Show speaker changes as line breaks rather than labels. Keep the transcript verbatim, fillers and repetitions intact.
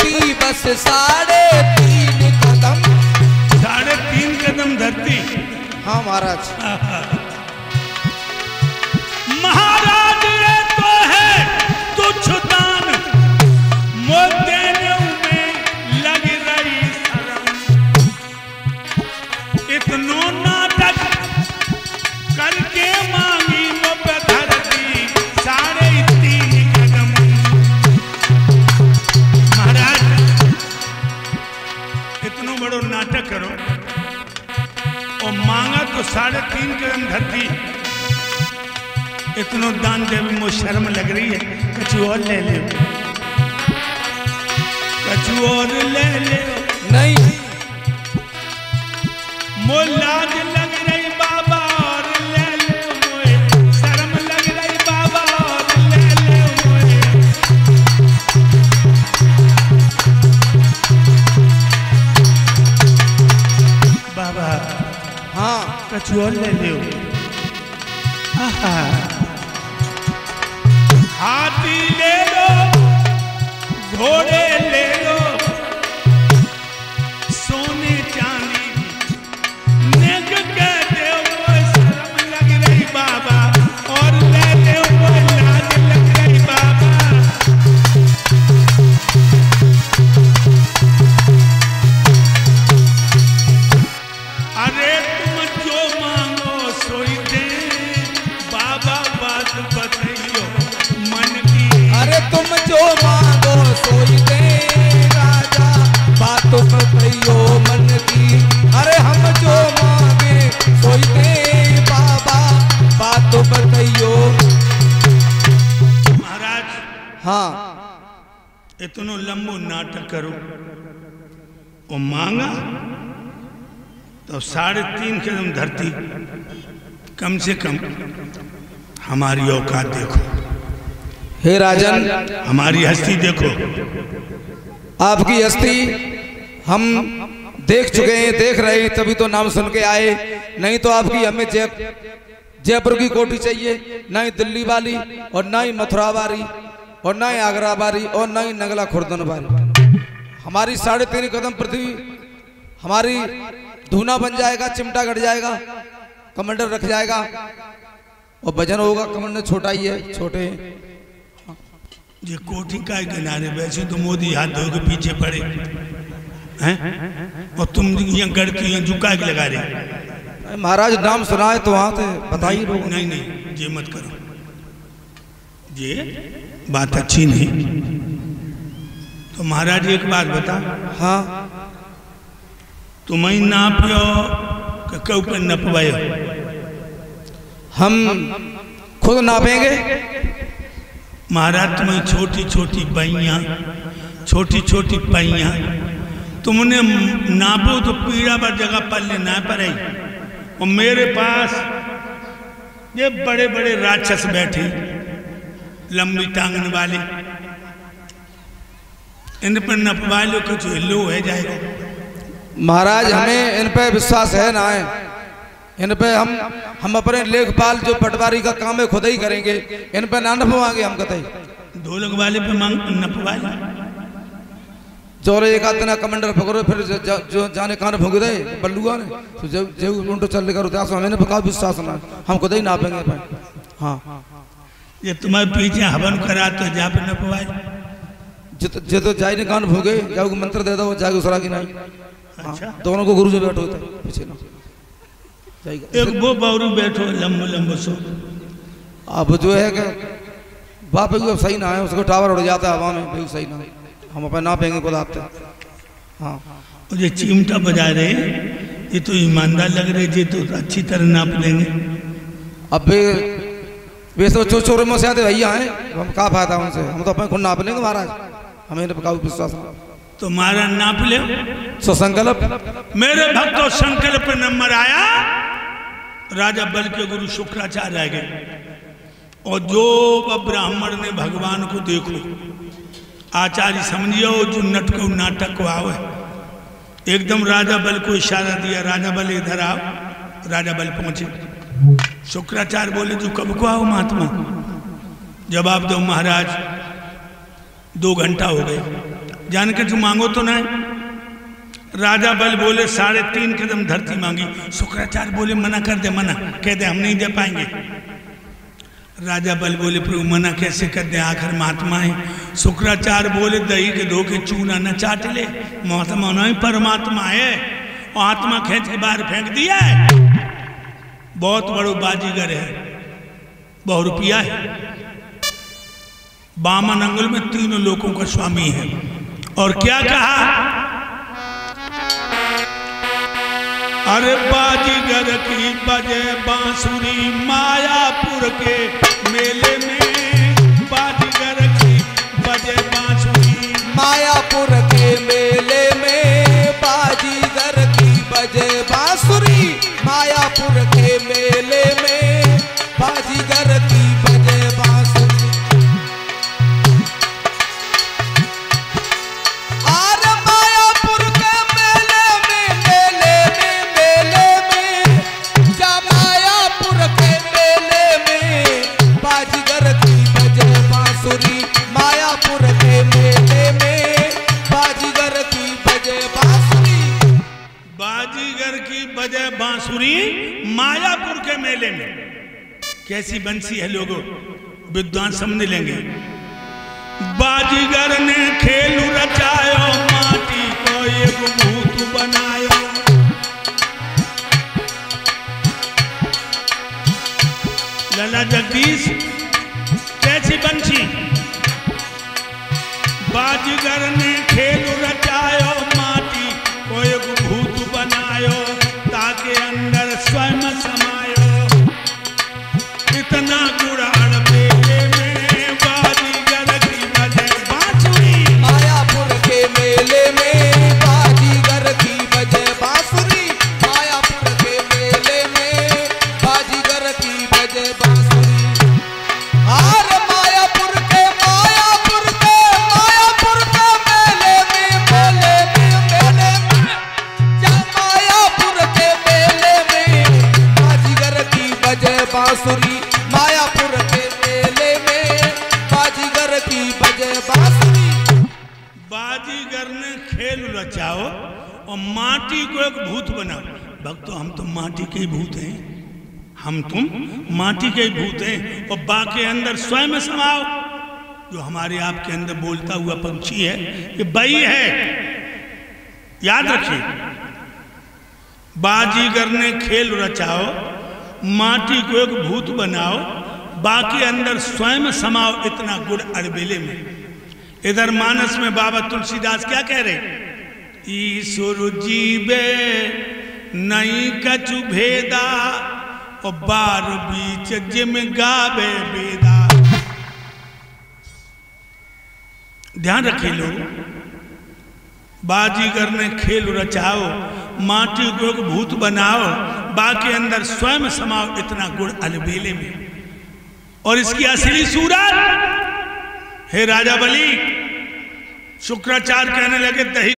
धरती बस साढ़े तीन कदम।
साढ़े तीन कदम धरती।
हाँ महाराज।
महाराज ये तो है तुच्छ दान, मोते में लग रही शरम। इतनो नाटक करके मांगी वो पे धरती साढ़े तीन कदम। महाराज इतनो बड़ो नाटक करो और मांगा तो साढ़े तीन कदम धरती। इतनो दान दे मुझे शर्म लग रही है, कछु और ले ले, कछु और ले ले।
नहीं
मो लाज लग रही बाबा और ले ले मोए, शर्म लग रही बाबा और ले ले मोए। बाबा
हाँ
कछु और ले ले। हाथी ले लो, घोड़े ले लो, सोने चांदी नेक के दे वो शर्म लग रही बाबा और ले ले वो लाज लग रही बाबा। अरे तुम जो मांगो सोई दे बाबा, बात बताइयो मन की।
अरे तुम जो मांगो सोई दे राजा, बात बताइयो मन की। अरे हम जो मांगे सोई दे बाबा, बात बताइयो।
महाराज
हाँ
इतनो लंबो नाटक करो और मांगा तो साढ़े तीन कदम धरती। कम से कम हमारी औकात देखो,
हे राजन
हमारी हस्ती देखो।
आपकी हस्ती हम देख चुके हैं, देख रहे हैं, तभी तो नाम सुन के आए। नहीं तो आपकी हमें जय जयपुर की कोठी चाहिए, ना ही दिल्ली वाली और ना ही मथुरा वाली और ना ही आगरा वाली और ना ही नगला खुर्दन वाली। हमारी साढ़े तीन कदम पृथ्वी हमारी धूना बन जाएगा, चिमटा घट जाएगा, कमंडल रख जाएगा और वजन होगा। कमंडल छोटा ही है, छोटे हैं।
ये कोठी का किनारे वैसे तो मोदी हाथ धो के पीछे पड़े हैं और तुम यहाँ गढ़ के यहाँ झुका के लगा रहे।
महाराज नाम सुना है तो वहां थे बताइए।
नहीं, नहीं नहीं ये मत करो, ये बात अच्छी नहीं। तो महाराज एक बात बता।
हाँ
तुम्हें नापियो के ऊपर नपवायो?
हम खुद नापेंगे।
महाराज तुम्हें छोटी छोटी बाइयां, छोटी छोटी पाइयां, तुमने नापो तो पीड़ा पर जगह पल्ले ना पड़े। और मेरे पास ये बड़े बड़े राक्षस बैठे लंबी टांगन वाले, इन पर नपवा लो कुछ हिलो हो जाएगा।
महाराज हमें इन पे विश्वास है ना है, इन पे हम हम अपने लेखपाल जो पटवारी का काम है खुद ही करेंगे, इन पे ना नपवाएंगे हम कतई।
ढोलक वाले पे मांग नपवा लो।
जोरे एक आदमी कमांडर पकड़ो फिर ज, ज, जो जाने कहां भूग दे बल्लुआ ने तो जब जब उल्टो चल करो तो हमें ने पका विश्वास ना हम खुद ही नापेंगे भाई। हाँ
ये तुम्हारे पीछे हवन करा तो जा पे नपवाए।
जित जित जाए ने कान भूगे जाओ मंत्र दे दो जाके उसरा की नहीं। अच्छा दोनों को गुरु जो बैठो होता है पीछे ना
एक वो बावरू बैठो लंबो लंबो सो।
अब जो है कि बाप सही ना है उसको टावर उड़ जाता है हवा में भी सही ना है, हम अपने नापेंगे खुद आपसे। हाँ
ये चिमटा बजा रहे ये तो ईमानदार लग रहे, ये तो अच्छी तरह नाप लेंगे।
अब वे सब चो चोर में से आते भैया हैं, हम कहा फायदा उनसे, हम तो अपने खुद नाप लेंगे महाराज, हमें काफी विश्वास है।
तुम्हारा नाप ले
सो संकल्प
मेरे भक्तों, संकल्प नंबर आया। राजा बल के गुरु शुक्राचार्य आ गए और जो ब्राह्मण ने भगवान को देखो आचार्य समझियो जो नटक नाटक को आओ है, एकदम राजा बल को इशारा दिया, राजा बल इधर आओ। राजा बल पहुंचे, शुक्राचार्य बोले जो कब को आओ महात्मा? जवाब दो महाराज, दो घंटा हो गए। जान के तू मांगो तो नहीं। राजा बल बोले साढ़े तीन कदम धरती मांगी। शुक्राचार्य बोले मना कर दे, मना कह दे हम नहीं दे पाएंगे। राजा बल बोले प्रभु मना कैसे कर दे, आखिर महात्मा है। शुक्राचार्य बोले दही के धो के चूना न चाट ले, महात्मा नहीं परमात्मा है। और आत्मा खींच के बाहर फेंक दिया है। बहुत बड़ो बाजीगर है, बहुत रुपया है। बामन अंगुल में तीनों लोगों का स्वामी है। और क्या कहा, अरे बाजीगर की बजे बांसुरी मायापुर के मेले में, बाजीगर की बजे बांसुरी
मायापुर के मेले में, बाजीगर की बजे बांसुरी मायापुर के मेले में, बाजीगर की बजे बांसुरी। अरे मायापुर के मेले में, मेले में, मेले में, जा मायापुर के मेले में, बाजीगर की बजे बांसुरी मायापुर के मेले में, बाजीगर की बजे बांसुरी।
बाजीगर की बजे बांसुरी मायापुर के मेले में। कैसी बंसी है लोगों, विद्वान समझ लेंगे। बाजीगर ने खेल रचायो, माटी को एक भूत बनायो। लला जगदीश कैसी बंसी। बाजीगर ने खेल रचायो, माटी को एक भूत बनायो, ताके अंदर स्वयं समायो। इतना गुड़ान मेले में, बाजीगर की बजे बांसुरी
मायापुर के मेले में, बाजीगर की बजे बांसुरी मायापुर के मेले में, बाजीगर की बजे बांसुरी। अरे मायापुर के मायापुर के मायापुर के मेले में, मेले में, मेले में, जा मायापुर के मेले में, बाजीगर की बजे बांसुरी मायापुर के मेले में, बाजीगर की बजे बांसुरी।
बाजीगर ने खेल रचाओ और माटी को एक भूत बनाओ। भक्तों हम तो माटी के ही भूत हैं, हम तुम माटी के ही भूत हैं। और बाके अंदर स्वयं समाओ। जो हमारे आपके अंदर बोलता हुआ पंछी है ये बई है, याद रखिए। बाजीगर ने खेल रचाओ, माटी को एक भूत बनाओ, बाकी अंदर स्वयं समाओ, इतना गुड़ अड़बेले में। इधर मानस में बाबा तुलसीदास क्या कह रहे, ईश्वर जीवे नहीं कछु भेदा, और बार बीच जिम गावे बेदा। ध्यान रखिए लोग, बाजीगर ने खेल रचाओ, माटी को एक भूत बनाओ, बाकी अंदर स्वयं समाओ, इतना गुड़ अलबेले में। और इसकी असली सूरत, हे राजा बलि, शुक्राचार्य कहने लगे दही